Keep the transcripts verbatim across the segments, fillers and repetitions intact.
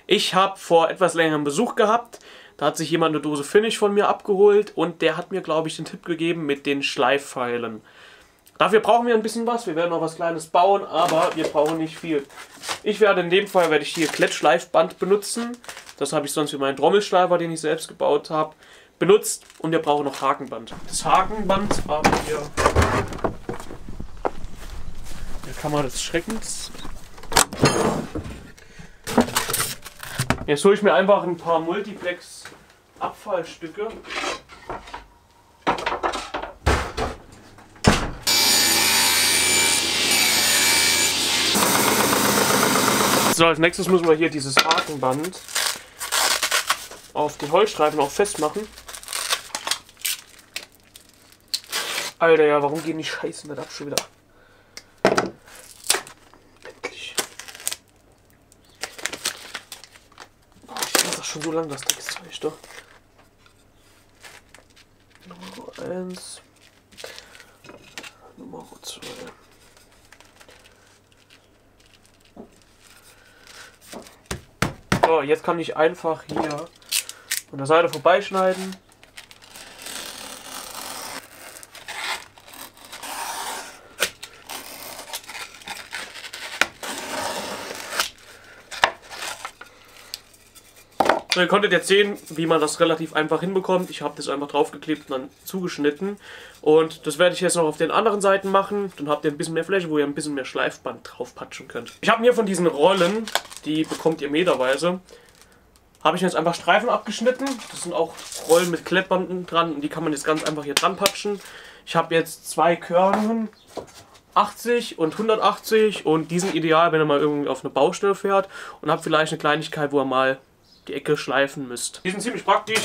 Ich habe vor etwas längerem Besuch gehabt. Da hat sich jemand eine Dose Finish von mir abgeholt und der hat mir, glaube ich, den Tipp gegeben mit den Schleifpfeilen. Dafür brauchen wir ein bisschen was. Wir werden noch was Kleines bauen, aber wir brauchen nicht viel. Ich werde in dem Fall werde ich hier Klettschleifband benutzen. Das habe ich sonst für meinen Trommelschleifer, den ich selbst gebaut habe, benutzt. Und wir brauchen noch Hakenband. Das Hakenband haben wir in der Kammer des Schreckens. Jetzt hole ich mir einfach ein paar Multiplex-Abfallstücke. So, als nächstes müssen wir hier dieses Hakenband auf den Holzstreifen auch festmachen. Alter, ja, warum gehen die Scheißen nicht ab schon wieder? Endlich. Oh, ich finde das schon so lang, das Dreckszeug, doch. Nummer eins. Nummer zwei. So, jetzt kann ich einfach hier von der Seite vorbeischneiden. So, ihr konntet jetzt sehen, wie man das relativ einfach hinbekommt. Ich habe das einfach draufgeklebt und dann zugeschnitten. Und das werde ich jetzt noch auf den anderen Seiten machen. Dann habt ihr ein bisschen mehr Fläche, wo ihr ein bisschen mehr Schleifband draufpatschen könnt. Ich habe mir von diesen Rollen, die bekommt ihr meterweise, habe ich jetzt einfach Streifen abgeschnitten. Das sind auch Rollen mit Klettbanden dran und die kann man jetzt ganz einfach hier dran patschen. Ich habe jetzt zwei Körnungen, achtzig und hundertachtzig, und die sind ideal, wenn ihr mal irgendwie auf eine Baustelle fährt und habt vielleicht eine Kleinigkeit, wo ihr mal die Ecke schleifen müsst. Die sind ziemlich praktisch.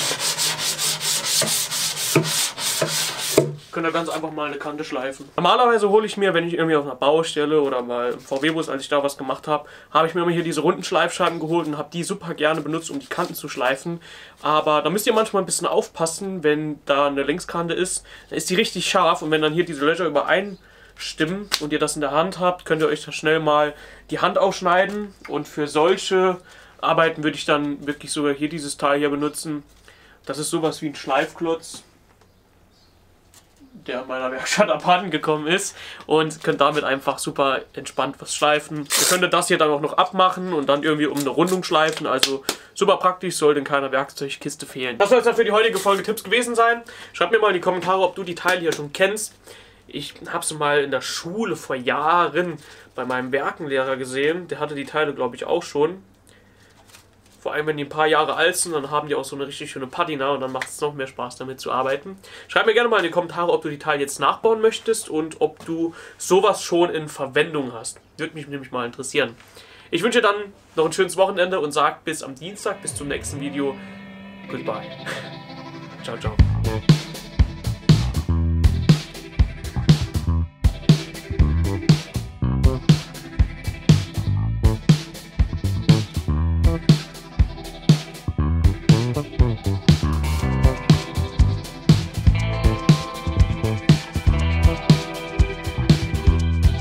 Könnt ihr ganz einfach mal eine Kante schleifen. Normalerweise hole ich mir, wenn ich irgendwie auf einer Baustelle oder mal im V W-Bus, als ich da was gemacht habe, habe ich mir immer hier diese runden Schleifscheiben geholt und habe die super gerne benutzt, um die Kanten zu schleifen. Aber da müsst ihr manchmal ein bisschen aufpassen, wenn da eine Längskante ist, dann ist die richtig scharf, und wenn dann hier diese Löcher übereinstimmen und ihr das in der Hand habt, könnt ihr euch da schnell mal die Hand aufschneiden. Und für solche Arbeiten würde ich dann wirklich sogar hier dieses Teil hier benutzen. Das ist sowas wie ein Schleifklotz, der in meiner Werkstatt abhanden gekommen ist, und könnt damit einfach super entspannt was schleifen. Ihr könntet das hier dann auch noch abmachen und dann irgendwie um eine Rundung schleifen, also super praktisch, sollte in keiner Werkzeugkiste fehlen. Das soll es dann für die heutige Folge Tipps gewesen sein. Schreibt mir mal in die Kommentare, ob du die Teile hier schon kennst. Ich habe sie mal in der Schule vor Jahren bei meinem Werkenlehrer gesehen. Der hatte die Teile, glaube ich, auch schon. Vor allem, wenn die ein paar Jahre alt sind, dann haben die auch so eine richtig schöne Patina und dann macht es noch mehr Spaß, damit zu arbeiten. Schreib mir gerne mal in die Kommentare, ob du die Teile jetzt nachbauen möchtest und ob du sowas schon in Verwendung hast. Würde mich nämlich mal interessieren. Ich wünsche dir dann noch ein schönes Wochenende und sage bis am Dienstag, bis zum nächsten Video. Goodbye. Ciao, ciao.